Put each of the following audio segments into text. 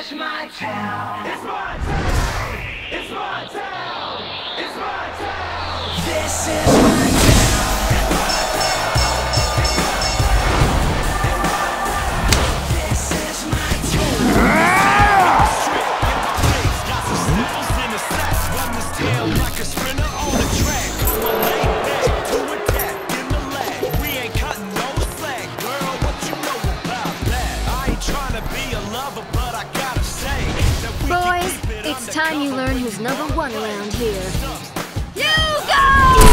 is my town. It's my town. It's my town. It's my town. This is my Boys, it's time you learn who's number one around here. You go!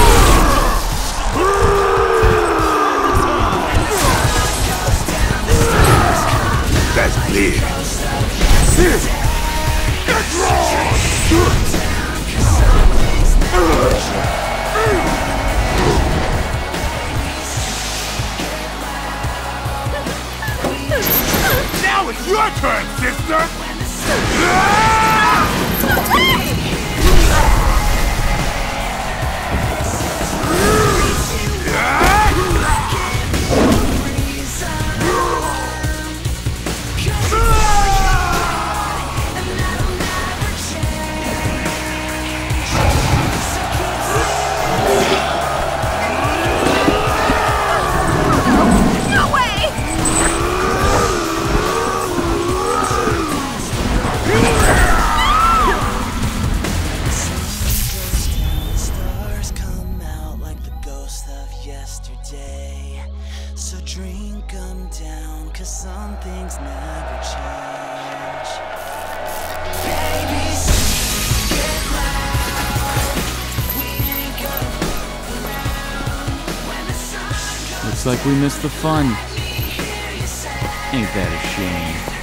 That's clear. Get Now it's your turn, sister! Yesterday, so drink them down, 'cause some things never change. Baby, get loud. We ain't gonna fool around when the sun comes. Looks like we missed the fun. Ain't that a shame?